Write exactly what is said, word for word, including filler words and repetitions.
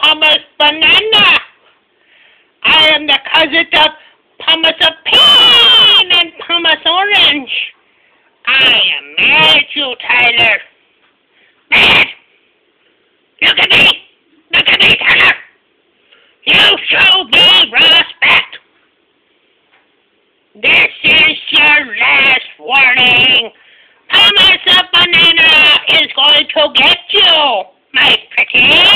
Pumas Banana. I am the cousin of Pumas of Pin and Pumas Orange. I am mad at you, Tyler. Mad! Look at me! Look at me, Tyler! You show me respect! This is your last warning. Pumas of Banana is going to get you, my pretty.